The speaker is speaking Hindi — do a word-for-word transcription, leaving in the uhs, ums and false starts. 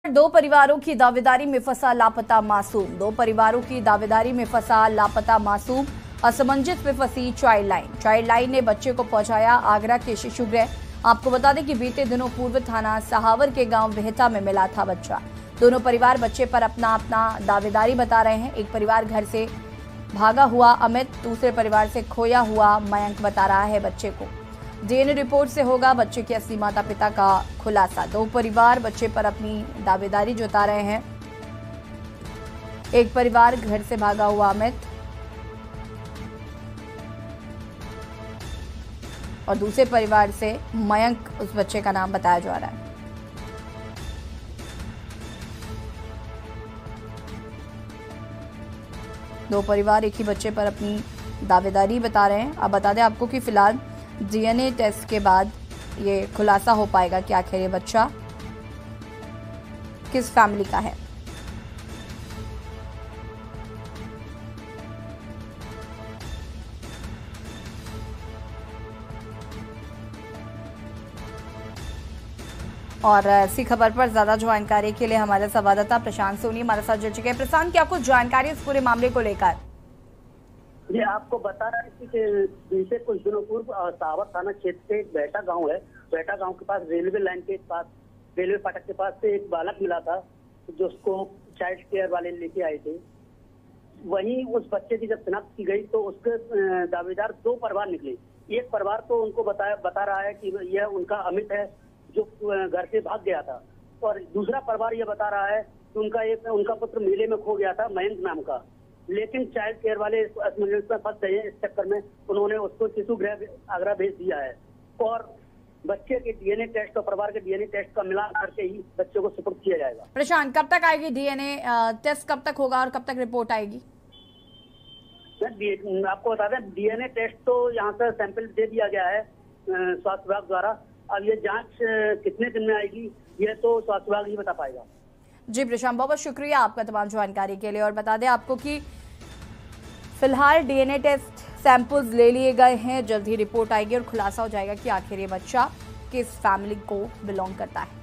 दो परिवारों की दावेदारी में फंसा लापता मासूम। दो परिवारों की दावेदारी में फंसा लापता मासूम। असमंजस में फंसी चाइल्ड लाइन। चाइल्ड लाइन ने बच्चे को पहुंचाया आगरा के शिशु गृह। आपको बता दें कि बीते दिनों पूर्व थाना सहावर के गांव बेहता में मिला था बच्चा। दोनों परिवार बच्चे पर अपना अपना दावेदारी बता रहे हैं। एक परिवार घर से भागा हुआ अमित, दूसरे परिवार से खोया हुआ मयंक बता रहा है बच्चे को। डीएनए रिपोर्ट से होगा बच्चे के असली माता पिता का खुलासा। दो परिवार बच्चे पर अपनी दावेदारी जता रहे हैं। एक परिवार घर से भागा हुआ अमित और दूसरे परिवार से मयंक उस बच्चे का नाम बताया जा रहा है। दो परिवार एक ही बच्चे पर अपनी दावेदारी बता रहे हैं। अब बता दें आपको कि फिलहाल डीएनए टेस्ट के बाद ये खुलासा हो पाएगा कि आखिर ये बच्चा किस फैमिली का है। और ऐसी खबर पर ज्यादा जानकारी के लिए हमारे संवाददाता प्रशांत सोनी हमारे साथ जुड़ चुके हैं। प्रशांत, क्या कुछ जानकारी इस पूरे मामले को लेकर? जी, आपको बता रहा है कि बीते कुछ दिनों पूर्व सहावर थाना क्षेत्र के एक बेहटा गांव है। बेहटा गांव के पास रेलवे लाइन के पास, रेलवे फाटक के पास से एक बालक मिला था जो उसको चाइल्ड केयर वाले लेके आए थे। वहीं उस बच्चे की जब शिनाख्त की गई तो उसके दावेदार दो परिवार निकले। एक परिवार तो उनको बताया बता रहा है कि यह उनका अमित है जो घर से भाग गया था, और दूसरा परिवार यह बता रहा है कि उनका एक उनका पुत्र मेले में खो गया था मयंक नाम का। लेकिन चाइल्ड केयर वाले असमंजस में फंस गए हैं। इस चक्कर में उन्होंने उसको शिशु गृह आगरा भेज दिया है और बच्चे के डीएनए टेस्ट और परिवार के डीएनए टेस्ट का मिलान करके ही बच्चे को सुपुर्द किया जाएगा। प्रशांत, कब तक आएगी डीएनए टेस्ट, कब तक होगा और कब तक रिपोर्ट आएगी? आपको बता दें, डीएनए टेस्ट तो यहाँ से सैंपल दे दिया गया है स्वास्थ्य विभाग द्वारा। अब ये जांच कितने दिन में आएगी ये तो स्वास्थ्य विभाग ही बता पाएगा। जी प्रशांत, बहुत बहुत शुक्रिया आपका तमाम जानकारी के लिए। और बता दें आपको कि फिलहाल डीएनए टेस्ट सैंपल्स ले लिए गए हैं। जल्द ही रिपोर्ट आएगी और खुलासा हो जाएगा कि आखिर ये बच्चा किस फैमिली को बिलोंग करता है।